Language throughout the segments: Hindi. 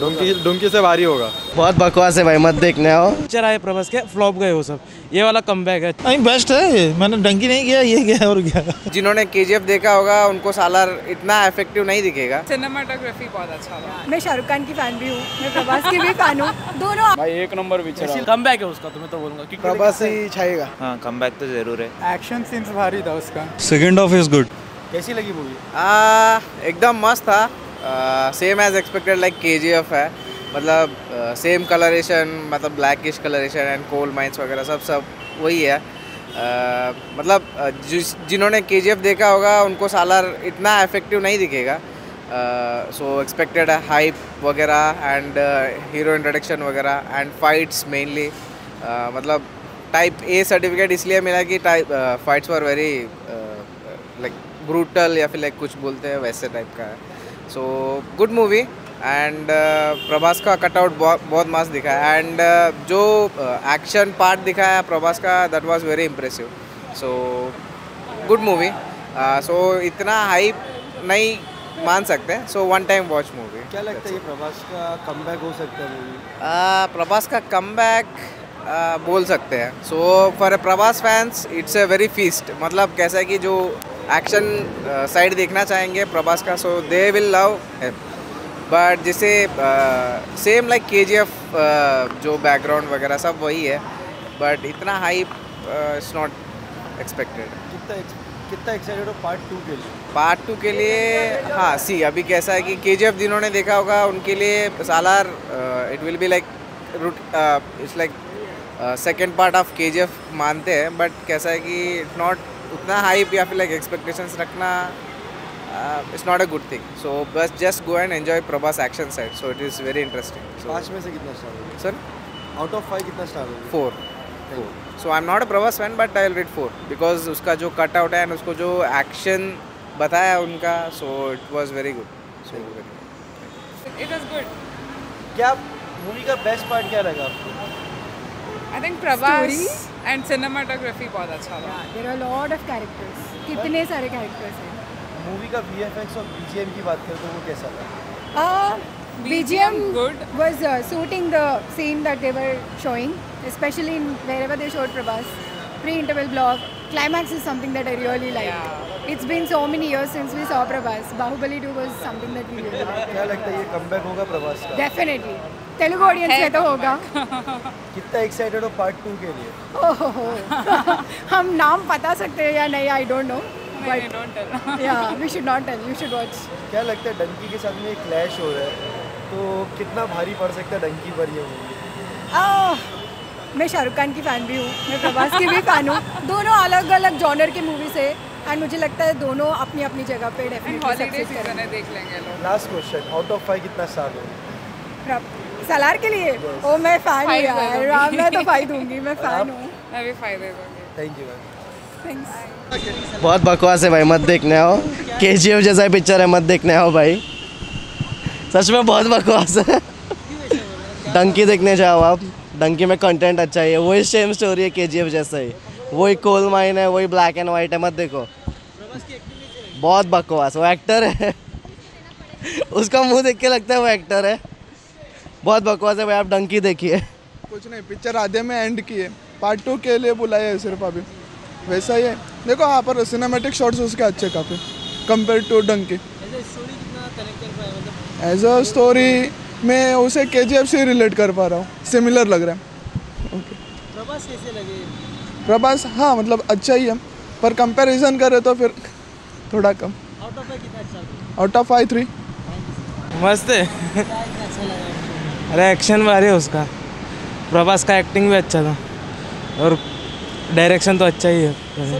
डोंकी से भारी होगा। बहुत बकवास है भाई, मत देखने आओ। पिक्चर आए प्रभास के, फ्लॉप गए वो सब, ये वाला कमबैक है। नहीं बेस्ट है, मैंने डंकी नहीं किया, ये क्या और क्या। जिन्होंने केजीएफ देखा होगा उनको सालार इतना इफेक्टिव नहीं दिखेगा। सिनेमाटोग्राफी बहुत अच्छा लगा। मैं शाहरुख खान की फैन भी हूँ, मैं प्रभास की भी फैन हूँ, दोनों भाई एक नंबर पिक्चर। कमबैक है उसका, तुम्हें तो बोलूंगा कि प्रभास ही छाएगा। हाँ कमबैक तो जरूर है। एक्शन सीन्स भारी था उसका। Second half is good. कैसी लगी मूवी? एकदम मस्त था, same as expected like KGF है। मतलब सेम कलरेशन, मतलब blackish coloration and coal mines वगैरह सब वही है। मतलब जिन्होंने केजीएफ देखा होगा उनको सालार इतना इफेक्टिव नहीं दिखेगा। सो एक्सपेक्टेड है हाइप वगैरह एंड हीरो इंट्रोडक्शन वगैरह एंड फाइट्स मेनली। मतलब टाइप ए सर्टिफिकेट इसलिए मिला कि fights were very like brutal या फिर लाइक कुछ बोलते हैं वैसे टाइप का है। So good movie and Prabhas का कटआउट बहुत मस्त दिखा है एंड जो एक्शन पार्ट दिखाया प्रभास का that was very impressive. So good movie. So इतना हाइप नहीं मान सकते, so one time watch movie. क्या लगता है ये प्रभास का कमबैक हो सकता है मूवी? प्रभास का कमबैक बोल सकते हैं। So for Prabhas fans it's a very feast. मतलब कैसा है कि जो एक्शन साइड देखना चाहेंगे प्रभास का, so they will love him. But जैसे सेम लाइक केजीएफ जो बैकग्राउंड वगैरह सब वही है, बट इतना हाइप इट्स नॉट एक्सपेक्टेड। कितना एक्साइटेड हो पार्ट 2 के लिए? पार्ट 2 के लिए हाँ सी अभी कैसा है कि केजीएफ जिन्होंने देखा होगा उनके लिए Salaar it will be like it's like second part of KGF मानते हैं। बट कैसा है कि इट्स नॉट उतना हाइप या फिर लाइक एक्सपेक्टेशंस रखना it's not a good thing. So बस just go and enjoy Prabhas action side. So it is very interesting. 5 में से कितना स्टार होगा सर? आउट ऑफ 5 कितना स्टार होगा? 4। So I am not a Prabhas fan but I will rate 4 because उसका जो कट आउट है एंड उसको जो एक्शन बताया उनका, so it was very good. So it was good. क्या मूवी का बेस्ट पार्ट क्या लगा आपको? I think Prabhas and cinematography बहुत अच्छा लगा। There are lot of characters, कितने सारे कैरेक्टर्स हैं। मूवी का वीएफएक्स और बीजीएम की बात करें तो वो कैसा था? BGM good. was suiting the scene that they were showing, especially in wherever they showed Prabhas. Pre-interval block, climax is something that I really like. Yeah. It's been so many years since we saw Prabhas. Bahubali 2 was something that we really liked. क्या लगता है ये कमबैक होगा प्रभास का? Definitely. तेलुगु ऑडियंस में तो होगा। कितना एक्साइटेड हो पार्ट 2 के लिए? ओह हम नाम बता सकते हैं या नहीं, आई डोंट नो, नहीं, don't tell. yeah, we should not tell, you should watch. क्या लगता है डंकी के साथ में एक क्लैश हो रहा है तो कितना भारी पड़ सकता है डंकी पर ये मूवी? मैं शाहरुख खान की फ़ैन भी हूँ, मैं प्रभास की भी फ़ैन हूँ, दोनों अलग अलग जॉनर की मूवीज़ है एंड मुझे लगता है दोनों अपनी अपनी जगह पे डेफिनेटली हॉलीडे सीजन है, देख लेंगे लोग। लास्ट क्वेश्चन, आउट ऑफ 5 कितना स्टार होगा? सलार के लिए ओ मैं फ़ैन हूँ यार, मैं तो 5 दूंगी, मैं फ़ैन हूँ। मैं भी 5 दे दूंगी। Thank you ma'am. थैंक्स। बहुत बकवास है भाई, मत देखने आओ। केजीएफ जैसा पिक्चर है, मत देखने आओ भाई, सच में बहुत बकवास है। डंकी देखने जाओ आप, डंकी में कंटेंट अच्छा है, वही सेम स्टोरी है केजीएफ जैसा ही, वही कोल माइन है, वही ब्लैक एंड वाइट है, मत देखो। बहुत बकवास, वो एक्टर है उसका मुंह देख के लगता है वो एक्टर है। बहुत बकवास है भाई, आप डंकी देखिए। कुछ नहीं, पिक्चर आधे में एंड की है, पार्ट 2 के लिए बुलाया है सिर्फ अभी, वैसा ही है। देखो यहाँ पर सिनेमैटिक शॉट्स उसके अच्छे काफ़ी compare to Dunki. As a story मैं उसे केजीएफ से रिलेट कर पा रहा हूँ, सिमिलर लग रहा है। ओके। प्रभास कैसे लगे? प्रभास हाँ मतलब अच्छा ही है, पर कंपैरिजन करें तो फिर थोड़ा कम। आउट ऑफ 5 कितना स्टार? Out of 5 3। मस्त है। अच्छा लगा। अरे एक्शन भारी है उसका, प्रभास का एक्टिंग भी अच्छा था और डायरेक्शन तो अच्छा ही है।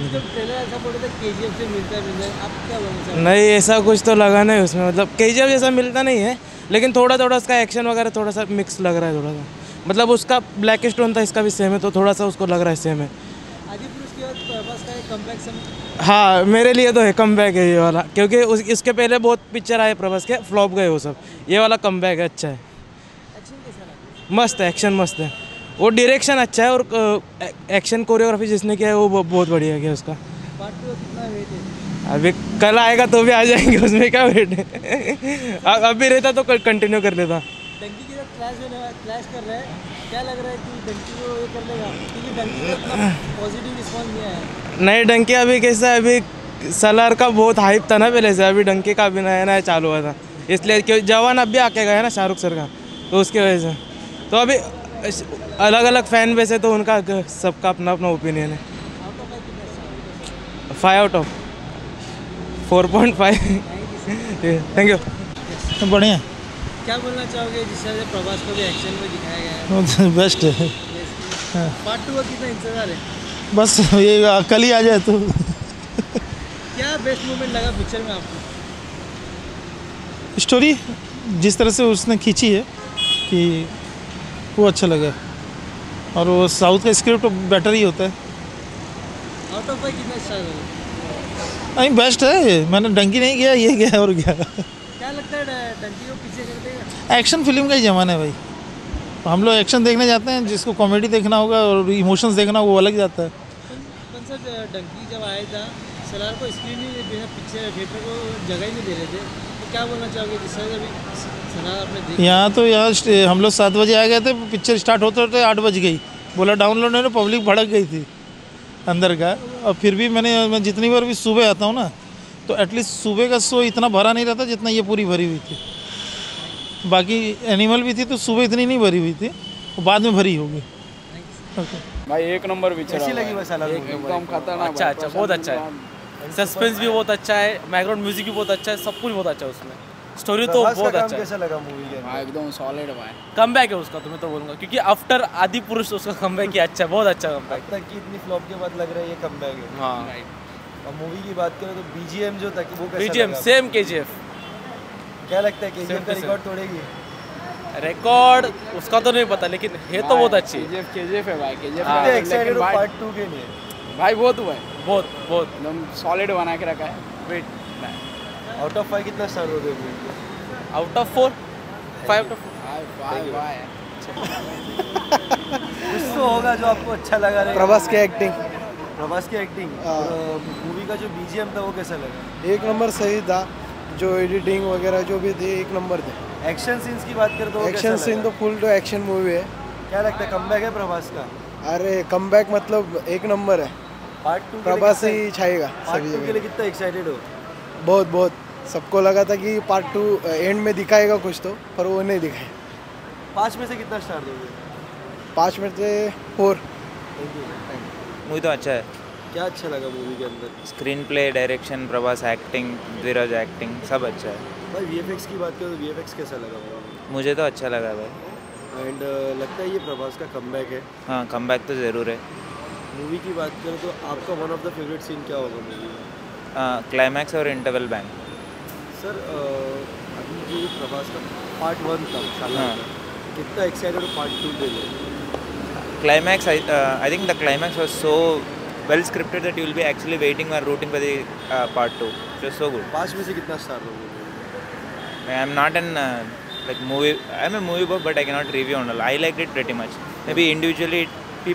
नहीं ऐसा कुछ तो लगा नहीं उसमें, मतलब केजीएफ जैसा मिलता नहीं है, लेकिन थोड़ा थोड़ा उसका एक्शन वगैरह थोड़ा सा मिक्स लग रहा है थोड़ा सा। मतलब उसका ब्लैक स्टोन था, इसका भी सेम है, तो थोड़ा सा उसको लग रहा है सेम है। हाँ मेरे लिए तो है कमबैक है ये वाला, क्योंकि इसके पहले बहुत पिक्चर आए प्रभास के, फ्लॉप गए वो सब, ये वाला कमबैक है, अच्छा है। मस्त है, एक्शन मस्त है, वो डायरेक्शन अच्छा है और एक्शन कोरियोग्राफी जिसने किया है वो बहुत बढ़िया किया उसका। अभी कल आएगा तो भी आ जाएंगे, उसमें क्या वेट है। अब भी रहता तो कंटिन्यू कर लेता। डंकी के साथ क्लैश कर रहा है, क्या लग रहा है कि डंकी को ये कर लेगा, क्योंकि डंकी को इतना पॉजिटिव रिस्पॉन्स दिया है। नहीं, डंकी अभी कैसा है, अभी सलार का बहुत हाइप था ना पहले से, अभी डंकी का अभी नया नया चालू हुआ था, इसलिए क्योंकि जवान अभी आके गया ना शाहरुख सर का, तो उसकी वजह से तो अभी अलग अलग फैन बेस है, तो उनका सबका अपना अपना ओपिनियन है। 5 out of 4.5। Thank you. बढ़िया क्या बोलना चाहोगे जिस तरह से प्रभास को भी एक्शन में दिखाया गया है? बेस्ट है। पार्ट 2 का कितना इंतजार है? बस ये कल ही आ जाए तो। क्या बेस्ट मोमेंट लगा पिक्चर में आपको? स्टोरी जिस तरह से उसने खींची है कि वो अच्छा लगा, और वो साउथ का स्क्रिप्ट बेटर ही होता है। आउट ऑफ 5 कितना स्टार होगा? नहीं, बेस्ट है। मैंने डंकी नहीं किया, ये गया और क्या। क्या लगता है डंकी को पीछे कर देगा? एक्शन फिल्म का ही ज़माना है भाई। हम लोग एक्शन देखने जाते हैं, जिसको कॉमेडी देखना होगा और इमोशंस देखना वो अलग जाता है। कौन सा डंकी जब आया था, सलार को स्क्रीन ही बिना पिक्चर थिएटर को जगह ही नहीं दे रहे थे, तो क्या बोलना चाहोगे जिस तरह से अभी सलार आपने देखा? यहाँ हम लोग 7 बजे आ गए थे, पिक्चर स्टार्ट होते होते 8 बज गई। बोला डाउनलोड है, पब्लिक भड़क गई थी अंदर का। और फिर भी मैं जितनी बार भी सुबह आता हूँ ना, तो एटलीस्ट सुबह का शो इतना भरा नहीं रहता जितना ये पूरी भरी हुई थी। बाकी एनिमल भी थी तो सुबह इतनी नहीं भरी हुई थी, वो बाद में भरी होगी। भाई एक नंबर पिक्चर कैसी लगी वैसा? एकदम खतरनाक। अच्छा, बहुत अच्छा है। सस्पेंस भी बहुत अच्छा है, बैकग्राउंड म्यूजिक भी बहुत अच्छा है, सब कुछ बहुत अच्छा है उसमें। स्टोरी तो बहुत अच्छा है। कैसा लगा मूवी के? एकदम सॉलिड भाई। कमबैक है उसका, तुम्हें तो बोलूंगा, क्योंकि आफ्टर आदि पुरुष उसका कमबैक किया। अच्छा, बहुत अच्छा कमबैक। तक की इतनी फ्लॉप के बाद लग रहा है ये कमबैक है। हाँ। और मूवी की बात करें तो बीजीएम जो था वो कैसा बीजीएम लगा? Same KGF. क्या लगता है केजीएफ का रिकॉर्ड तोड़ेगी? रिकॉर्ड उसका तो नहीं पता, लेकिन है तो बहुत अच्छी। केजीएफ है भाई। केजीएफ कितने एक्साइटेड हो पार्ट 2 के लिए? भाई बहुत हुआ है, बहुत एकदम सॉलिड बना के रखा है। वेट, आउट ऑफ 5 कितना स्टार दोगे? Out of 4, 5 out of 4। कुछ तो होगा जो आपको अच्छा लगा। प्रभास की एक्टिंग। प्रभास की एक्टिंग। मूवी का जो बीजीएम था वो कैसा लगा? एक नंबर सही था, जो एडिटिंग वगैरह जो भी थे एक नंबर थे। एक्शन सीन्स की बात करें तो एक्शन सीन तो फुल तो एक्शन मूवी है। क्या लगता है कमबैक है प्रभास का? अरे कमबैक मतलब एक नंबर है। पार्ट 2 प्रभास ही छाएगा पार्ट 2 के लिए कितना एक्साइटेड हो? बहुत बहुत। सबको लगा था कि पार्ट 2 एंड में दिखाएगा कुछ तो, पर वो नहीं दिखाया। 5 में से कितना स्टार दोगे? 5 में से 4। मूवी तो अच्छा है। क्या अच्छा लगा मूवी के अंदर? Screenplay, direction, Prabhas acting, Dheeraj acting, सब अच्छा है भाई। वीएफएक्स की बात करें तो वीएफएक्स कैसा लगा? मुझे तो अच्छा लगा भाई। एंड लगता है ये प्रभास का कमबैक है? हाँ, कमबैक तो ज़रूर है। मूवी की बात करें तो आपका one of the favourite scene क्या होगा मूवी में? क्लाइमैक्स और इंटरवल बैंक। सर अभी जो प्रभास का पार्ट 1 था हाँ। कितना एक्साइटेड हो पार्ट 2 के लिए? Climax, I think the climax was so well scripted that you will be actually waiting or rooting for the part 2. It was so good. 5 में से कितना स्टार दोगे? I am not an like movie. I am a movie buff, but I cannot review on all. I liked it pretty much. Maybe individually,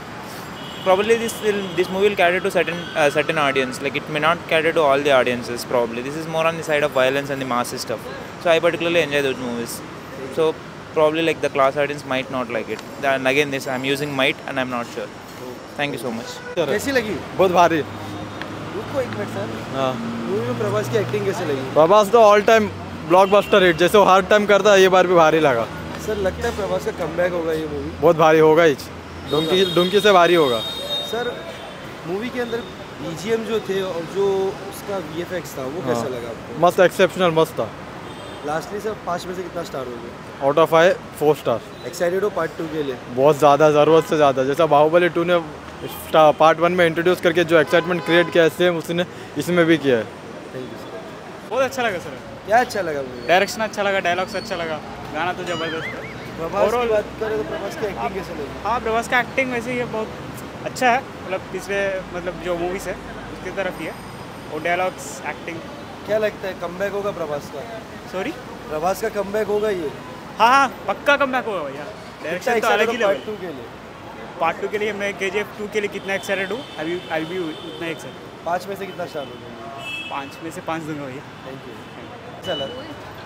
probably this movie will cater to certain audience. Like it may not cater to all the audiences. Probably this is more on the side of violence and the mass stuff. So I particularly enjoy those movies. So probably like the class audience might not like it. And again, this I'm using might, and I'm not sure. Thank you so much. कैसी लगी? बहुत भारी। रुको एक मिनट सर। हाँ। मूवी में प्रभास की एक्टिंग कैसे लगी? प्रभास तो ऑल टाइम ब्लॉकबस्टर हिट, जैसे वो हर टाइम करता है, ये बार भी भारी लगा। सर लगता है प्रभास का कमबैक होगा ये मूवी? बहुत भारी होगा ही, डुंकी से भारी होगा। सर मूवी के अंदर बीजीएम जो थे और जो उसका वीएफएक्स था वो कैसा लगा आपको? मस्त, एक्सेप्शनल मस्त था। लास्टली सर 5 में से कितना स्टार दोगे? Out of 5 4 star. एक्साइटेड हो पार्ट 2 के लिए? बहुत ज़्यादा, ज़रूरत से ज़्यादा। जैसा बाहुबली 2 ने पार्ट 1 में इंट्रोड्यूस करके जो एक्साइटमेंट क्रिएट किया है, सेम उसने इसमें भी किया है। Thank you sir. बहुत अच्छा लगा सर। क्या अच्छा लगा मूवी? डायरेक्शन अच्छा लगा, डायलॉग्स अच्छा लगा, गाना तो ज़बरदस्त है। प्रभास की बात करें तो प्रभास की एक्टिंग कैसे लगी? हाँ, प्रभास का एक्टिंग वैसे ही है, बहुत अच्छा है। मतलब पिछले मतलब जो मूवीज़ है उसकी तरफ ही है, और डायलॉग्स एक्टिंग। क्या लगता है कमबैक होगा प्रभास का? सॉरी, प्रभास का कमबैक होगा ये? हाँ, पक्का कमबैक होगा भैया। डायरेक्शन तो अलग ही लेवल। पार्ट 2 के लिए? पार्ट 2 के लिए मैं KGF 2 के लिए कितना एक्साइटेड हूँ, आई भी उतना एक्साइटेड। 5 में से कितना स्टार दोगे? 5 में से 5 दूंगा भैया। Thank you. चलो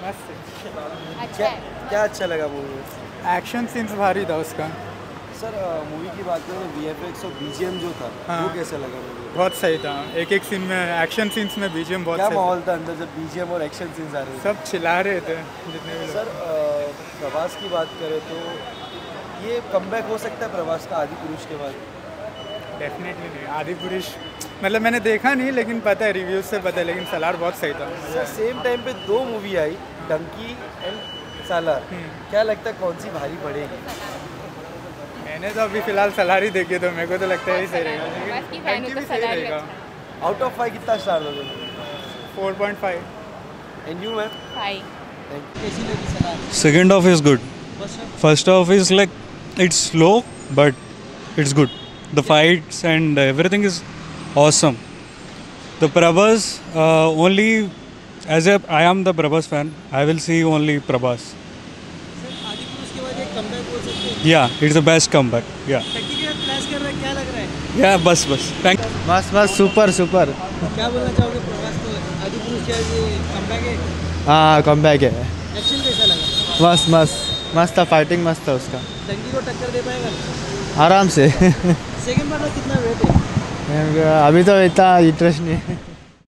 क्या क्या अच्छा लगा मूवी में? एक्शन सीन्स भारी था उसका। सर मूवी की बात करें तो VFX और BGM जो था वो कैसा लगा मूवी? बहुत सही था। एक एक सीन में एक्शन सीन्स में BGM बहुत क्या सही माहौल था अंदर जब BGM और एक्शन सीन्स आ रहे थे? सब चिल्ला रहे थे जितने भी लोग। सर प्रभास की बात करें तो ये कमबैक हो सकता है प्रभास का आदि पुरुष के बाद? डेफिनेटली नहीं। आदि पुरुष मतलब मैंने देखा नहीं, लेकिन पता है, रिव्यूज से पता है, लेकिन सलार बहुत सही था। सर सेम टाइम पे 2 मूवी आई, डंकी एंड सालार। क्या लगता है कौन सी भारी पड़ेगी? मैंने तो अभी फिलहाल सलार ही देखी, तो मेरे को तो लगता है यही सही रहेगा। डंकी भी सही रहेगा। आउट ऑफ 5 कितना स्टार दोगे? 4.5। And you ma'am? 5। Second half is good. First half is like it's slow, but it's good. The fights and everything is awesome. The Prabhas only as I am the Prabhas fan, I will see only Prabhas. Yeah, it's the best comeback. Yeah. क्या लग रहा है? Yeah, बस. Thank. बस सुपर। क्या बोलना चाहोगे प्रभास को? आदि पुरुष क्या कमबैक है? हाँ कमबैक है। एक्शन कैसा लगा? मस्त था, फाइटिंग मस्त था उसका। डंकी को टक्कर दे पाएगा? आराम से। सेकंड पार्ट में कितना वेट है? अभी तो इतना इंटरेस्ट नहीं है।